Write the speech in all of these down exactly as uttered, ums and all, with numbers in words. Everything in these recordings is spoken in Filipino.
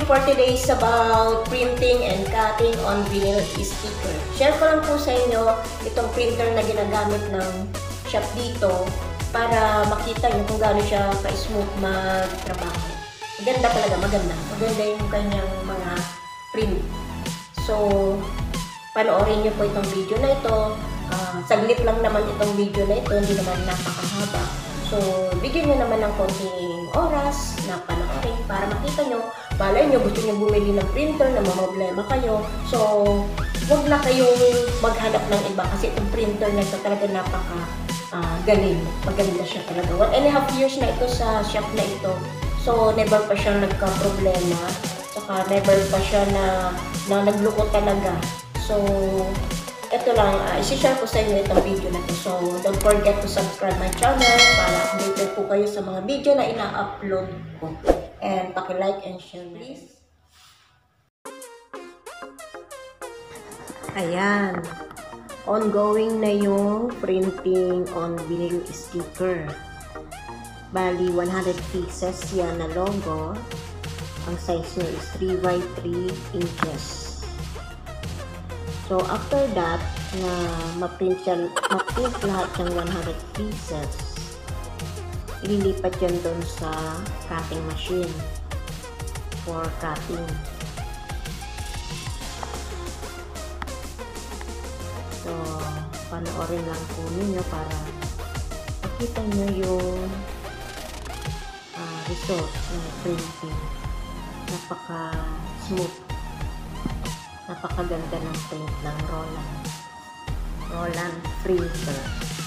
for today is about printing and cutting on vinyl sticker. Share ko lang po sa inyo itong printer na ginagamit ng shop dito para makita nyo kung gaano siya ka-smooth magtrabaho. Maganda talaga, maganda. Maganda yung kanyang mga print. So, panoorin nyo po itong video na ito. Uh, saglit lang naman itong video na ito, hindi naman napakahaba. So, bigyan nyo naman ng konting oras na panoorin para makita nyo. Malay nyo, gusto nyo bumili ng printer na problema kayo. So, huwag na kayong maghanap ng iba kasi itong printer na ito talaga napaka uh, galing. Maganda siya talaga. One and a half years na ito sa shop na ito. So, never pa siya nagka-problema. Saka never pa siya na, na naglukot talaga. So, ito lang, uh, isi-share ko sa inyo itong video na ito. So, don't forget to subscribe my channel para updated po kayo sa mga video na ina-upload ko. And paki-like and share, please. Ayan. Ongoing na yung printing on vinyl sticker. Bali, one hundred pieces yan na logo. Ang size nyo is three by three inches. So, after that, na ma-print yan, ma-print lahat yung one hundred pieces, ililipat yan doon sa cutting machine for cutting. So, panoorin lang po ninyo para makita nyo yung uh, result ng printing. Napaka-smooth. Napakaganda ng print ng Roland. Roland printer.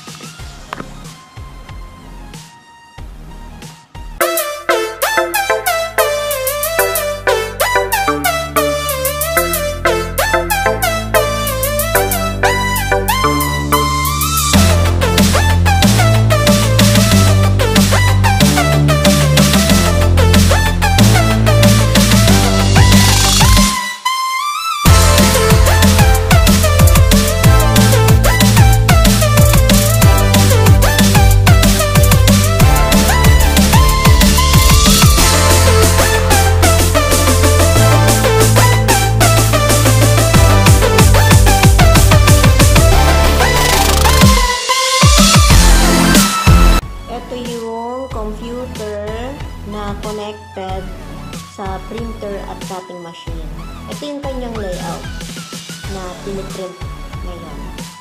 Na connected sa printer at cutting machine. Ito yung kanyang layout na piniprint ngayon.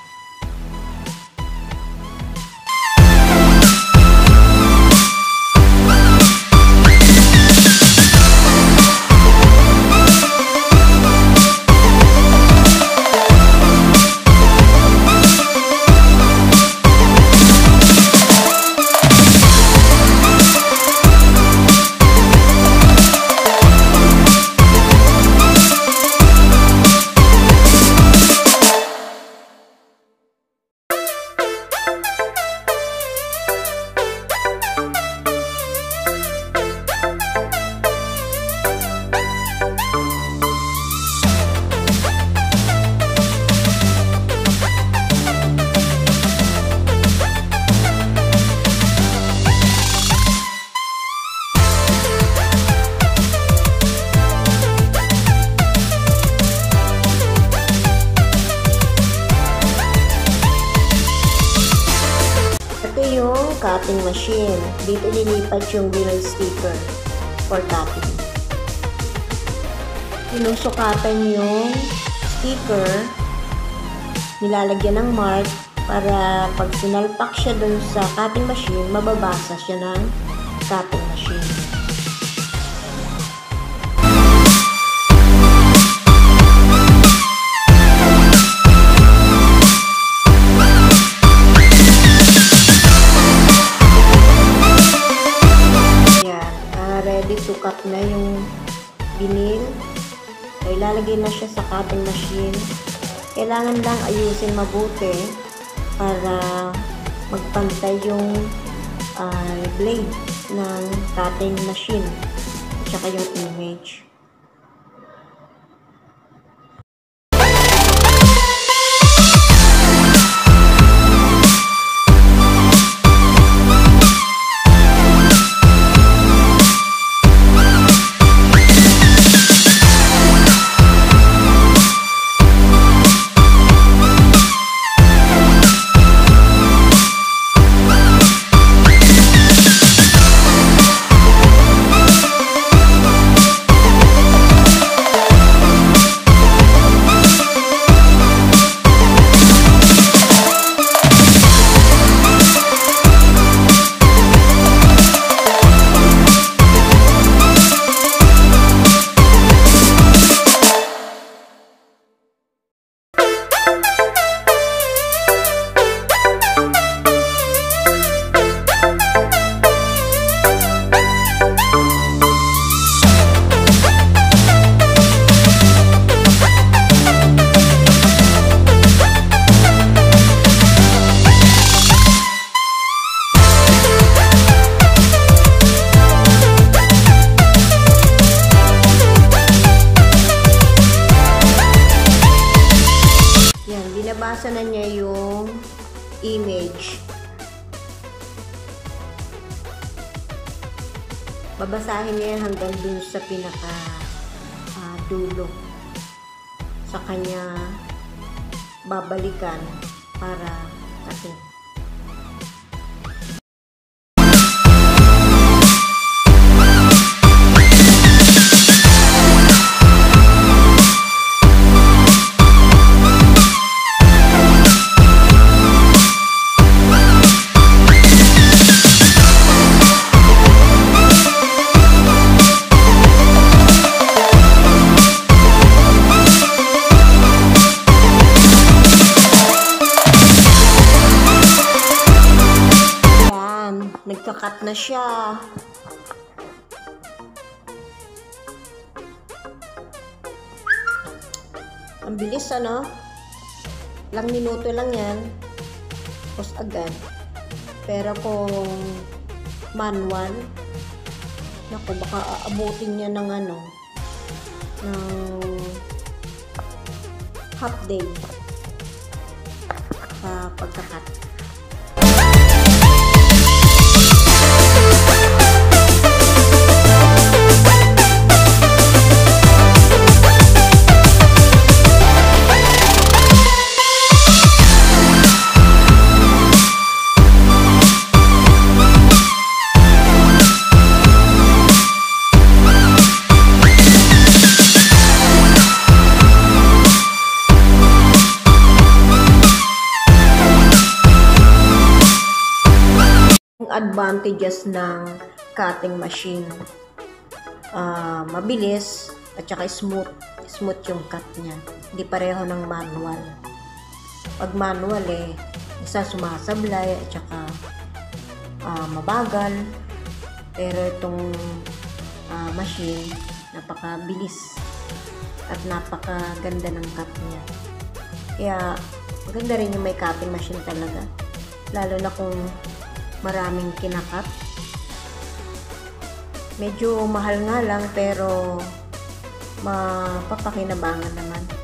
Cutting machine. Dito lilipat yung vinyl sticker for cutting. Sinusukatan yung sticker, nilalagyan ng mark para pag sinalpak siya dun sa cutting machine, mababasa siya ng cutting machine. Sukat na yung vinyl. So, ilalagay na siya sa cutting machine. Kailangan lang ayusin mabuti para magpantay yung uh, blade ng cutting machine at saka yung image. nabasa na niya yung image. Babasahin niya hanggang dun sa pinaka uh, dulo. Sa kanya babalikan para kasi nagkakat na siya. Ang bilis, ano? Ilang minuto lang yan. Tapos agad. Pero kung manual, naku, baka aabutin niya ng ano, ng half day sa pagkakat. Advantages ng cutting machine, uh, mabilis at saka smooth smooth yung cut niya, hindi pareho ng manual. Pag manual eh isa sumasablay at saka uh, mabagal, pero itong uh, machine napakabilis at napakaganda ng cut niya, kaya maganda rin yung may cutting machine talaga, lalo na kung maraming kinakat. Medyo mahal nga lang pero mapapakinabangan naman.